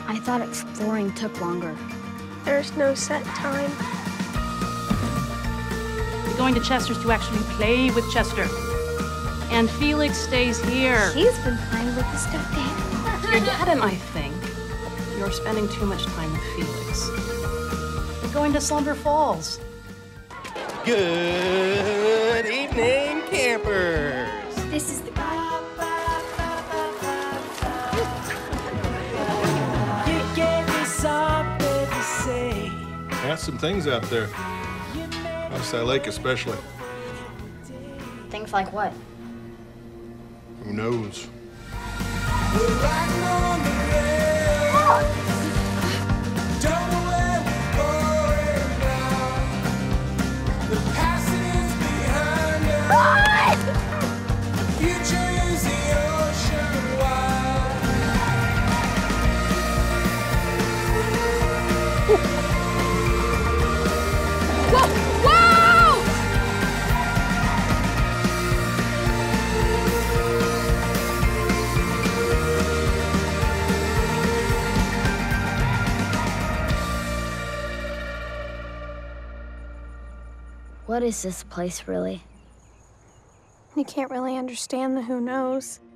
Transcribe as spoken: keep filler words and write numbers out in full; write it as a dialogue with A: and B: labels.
A: I thought exploring took longer.
B: There's no set time.
C: We're going to Chester's to actually play with Chester. And Felix stays here.
B: He's been playing with the stuffed animal.
C: Your dad and I think you're spending too much time with Felix. We're going to Slumber Falls.
D: Good evening, campers.
B: This is the
E: Got some things out there. Outside Lake especially.
A: Things like what?
E: Who knows?
A: What is this place, really?
B: You can't really understand the who knows.